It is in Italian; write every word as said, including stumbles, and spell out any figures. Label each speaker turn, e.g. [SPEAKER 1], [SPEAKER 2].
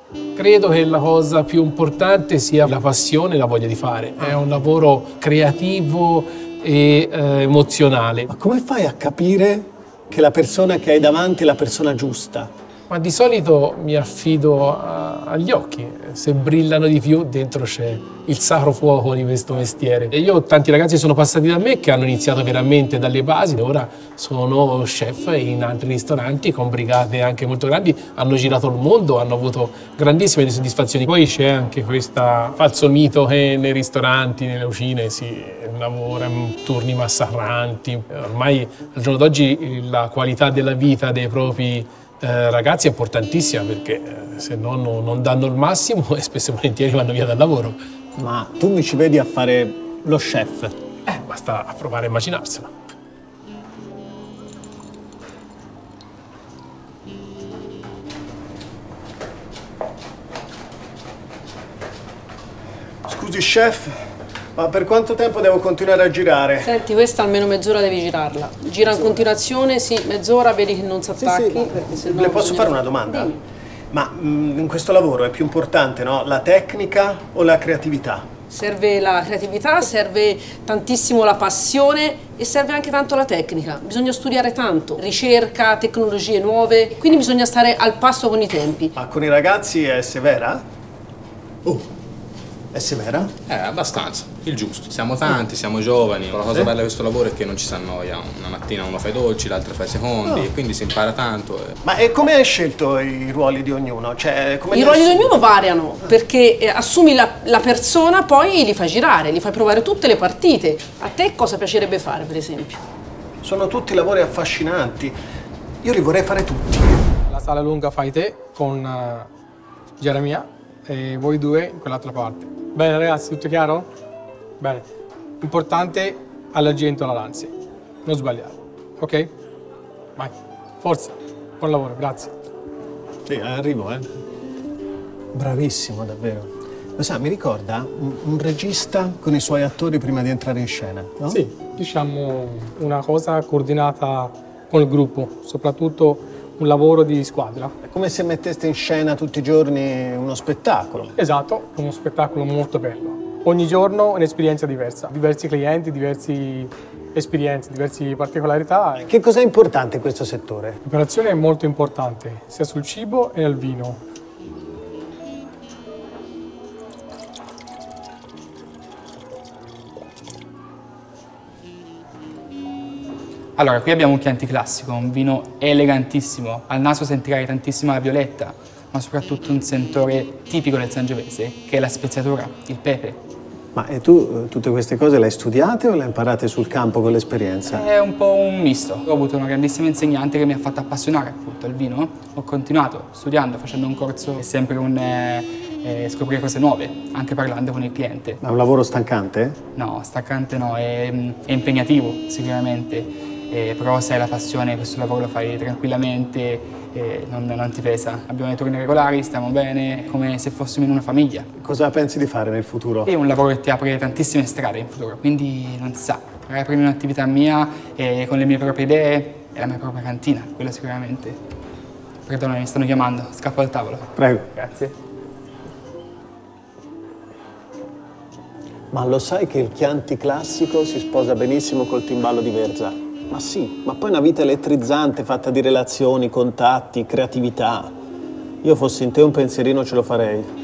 [SPEAKER 1] Credo che la cosa più importante sia la passione e la voglia di fare. È un lavoro creativo e eh, emozionale.
[SPEAKER 2] Ma come fai a capire che la persona che hai davanti è la persona giusta?
[SPEAKER 1] Ma di solito mi affido a, agli occhi. Se brillano di più, dentro c'è il sacro fuoco di questo mestiere. E io, tanti ragazzi sono passati da me che hanno iniziato veramente dalle basi, ora sono chef in altri ristoranti con brigate anche molto grandi, hanno girato il mondo, hanno avuto grandissime soddisfazioni. Poi c'è anche questo falso mito che nei ristoranti, nelle cucine si lavora in turni massacranti. Ormai al giorno d'oggi la qualità della vita dei propri Eh, ragazzi è importantissima, perché eh, se no non, non danno il massimo e spesso e volentieri vanno via dal lavoro.
[SPEAKER 2] Ma tu mi ci vedi a fare lo chef?
[SPEAKER 1] Eh, basta provare a immaginarselo.
[SPEAKER 2] Scusi chef, ma per quanto tempo devo continuare a girare?
[SPEAKER 3] Senti, questa almeno mezz'ora devi girarla. Gira in continuazione, sì, mezz'ora, vedi che non si attacchi.
[SPEAKER 2] Sì, sì. Le posso fare una domanda? Dimmi. Ma mh, in questo lavoro è più importante, no? La tecnica o la creatività?
[SPEAKER 3] Serve la creatività, serve tantissimo la passione e serve anche tanto la tecnica. Bisogna studiare tanto, ricerca, tecnologie nuove, quindi bisogna stare al passo con i tempi.
[SPEAKER 2] Ma con i ragazzi è severa? Oh. È severa?
[SPEAKER 4] Eh, abbastanza, il giusto. Siamo tanti, siamo giovani. La cosa
[SPEAKER 2] eh?
[SPEAKER 4] bella di questo lavoro è che non ci si annoia. Una mattina uno fa i dolci, l'altro fa i secondi, oh. quindi si impara tanto. E...
[SPEAKER 2] Ma e come hai scelto i ruoli di ognuno? Cioè, come
[SPEAKER 3] I ruoli di ognuno variano, perché eh, assumi la, la persona, poi li fai girare, li fai provare tutte le partite. A te cosa piacerebbe fare, per esempio?
[SPEAKER 2] Sono tutti lavori affascinanti. Io li vorrei fare tutti.
[SPEAKER 5] La sala lunga fai te con uh, Geremia e voi due in quell'altra parte. Bene ragazzi, tutto chiaro? Bene. Importante all'argento alla lanze. Non sbagliare, ok? Vai, forza, buon lavoro, grazie.
[SPEAKER 2] Sì, arrivo, eh. Bravissimo, davvero. Lo sa, mi ricorda un, un regista con i suoi attori prima di entrare in scena, no?
[SPEAKER 5] Sì, diciamo una cosa coordinata con il gruppo, soprattutto un lavoro di squadra.
[SPEAKER 2] È come se metteste in scena tutti i giorni uno spettacolo.
[SPEAKER 5] Esatto, uno spettacolo molto bello. Ogni giorno un'esperienza diversa, diversi clienti, diverse esperienze, diverse particolarità.
[SPEAKER 2] Che cos'è importante in questo settore?
[SPEAKER 5] L'operazione è molto importante, sia sul cibo e nel vino.
[SPEAKER 6] Allora, qui abbiamo un Chianti Classico, un vino elegantissimo. Al naso sentirai tantissima la violetta, ma soprattutto un sentore tipico del Sangiovese, che è la speziatura, il pepe.
[SPEAKER 2] Ma e tu tutte queste cose le hai studiate o le hai imparate sul campo con l'esperienza?
[SPEAKER 6] È un po' un misto. Ho avuto una grandissima insegnante che mi ha fatto appassionare appunto al vino. Ho continuato studiando, facendo un corso, è sempre un eh, eh, scoprire cose nuove, anche parlando con il cliente.
[SPEAKER 2] Ma è un lavoro stancante?
[SPEAKER 6] No, stancante no, è, è impegnativo sicuramente. Eh, però se hai la passione, questo lavoro lo fai tranquillamente, eh, non, non ti pesa. Abbiamo i turni regolari, stiamo bene, come se fossimo in una famiglia.
[SPEAKER 2] Cosa pensi di fare nel futuro?
[SPEAKER 6] È un lavoro che ti apre tantissime strade in futuro, quindi non si sa. Magari prendere un'attività mia eh, con le mie proprie idee e la mia propria cantina, quello sicuramente. Perdona, mi stanno chiamando, scappo al tavolo.
[SPEAKER 2] Prego.
[SPEAKER 6] Grazie.
[SPEAKER 2] Ma lo sai che il Chianti Classico si sposa benissimo col timballo di Verza? Ma sì, ma poi una vita elettrizzante fatta di relazioni, contatti, creatività. Io fossi in te un pensierino ce lo farei.